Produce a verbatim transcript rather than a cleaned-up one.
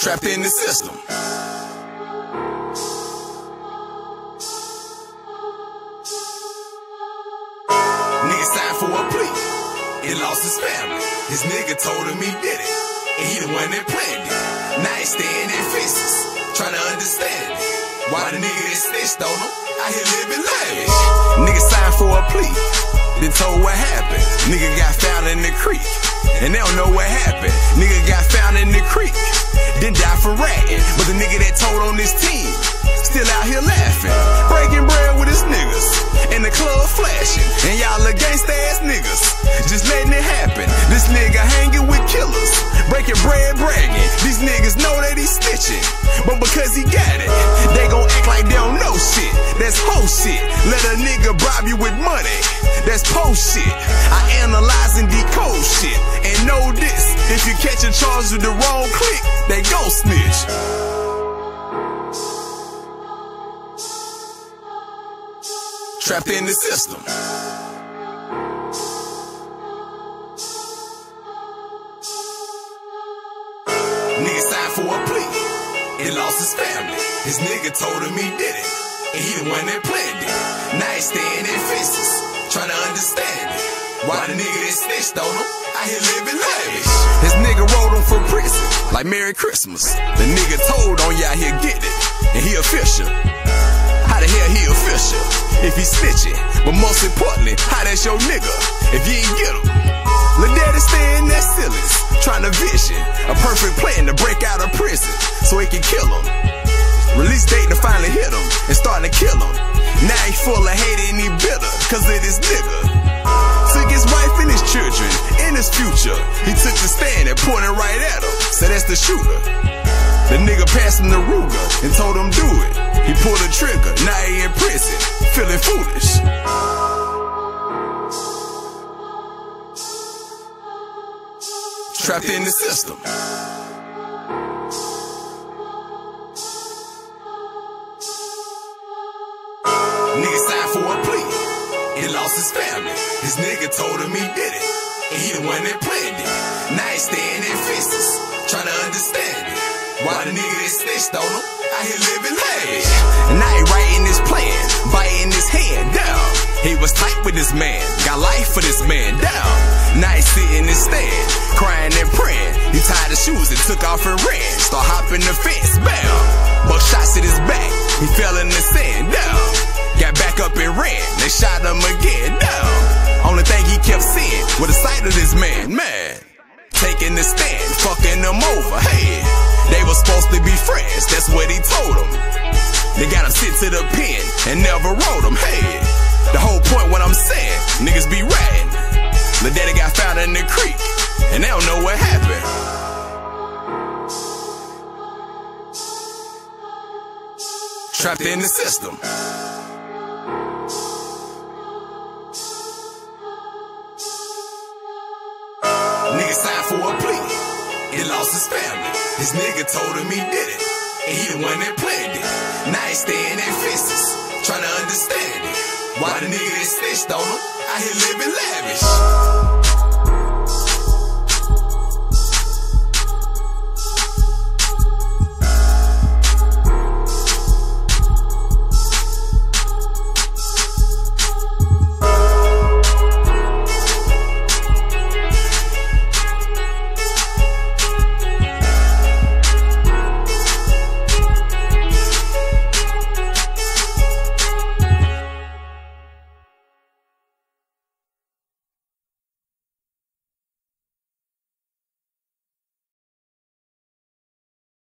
Trapped in the system. Nigga signed for a plea, it lost his family. His nigga told him he did it, and he the one that planned it. Now he staying in fences, trying to understand it. Why the nigga that snitched on him out here living lavish? Nigga signed for a plea, been told what happened. Nigga got found in the creek, and they don't know what happened. Nigga got found in the creek, then died for ratting. But the nigga that told on his team still out here laughing, breaking bread with his niggas in the club flashing. And y'all are gangsta ass niggas, just letting it happen. This nigga hanging with killers, breaking bread bragging. These niggas know that he's snitching, but because he got it, they gon' act like they don't know shit. That's hoe shit. Let a nigga bribe you with money, that's post shit. I analyze and decode shit, and know this: if you catch a charge with the wrong click, they gon' snitch. Trapped in the system. Nigga signed for a plea, it lost his family. His nigga told him he did it, and he the one that planned it. Now he staying in fences, trying to understand it. Why the nigga that snitched on him out here living lavish? His nigga wrote him for prison, like Merry Christmas. The nigga told on y'all here get it, and he official. How the hell he official if he snitching? But most importantly, how that's your nigga if you ain't get him? Lil' daddy stay in that sillies, trying to vision a perfect plan to break out of prison so he can kill him. Release date to finally hit him and starting to kill him. Now he full of hate and he bitter cause of this nigga. Took his wife and his children in his future. He took the stand and pointed right at him, so that's the shooter. The nigga passed him the Ruger and told him do it. He pulled the trigger, now he in prison, feeling foolish. Trapped in the system. Nigga signed for a plea, it lost his family. His nigga told him he did it, and he the one that planned it. Now he staying in fences, trying to understand it. Why the nigga that snitched on him out here living lavish? And now he writing his plan, biting his hand down. He was tight with this man, got life for this man down. Now he sitting and stand, crying and praying. He tied his shoes and took off and ran. Start hopping the fence, bam. Buck shots at his back, he fell in the sand down. Got back up and ran, they shot him again down. Only thing he kept seeing was the sight of this man, man. Taking the stand, fucking him over, hey. They were supposed to be friends, that's what he told them. They got him sent to the pen and never wrote him, hey. The whole point what I'm saying, niggas be ratting. Lil' daddy got found in the creek, and they don't know what happened. Trapped in the system. Nigga signed for a plea, it lost his family. His nigga told him he did it, and he the one that planned it. Now he staying in fences, trying to understand it. Why the nigga that snitched on him out here living lavish?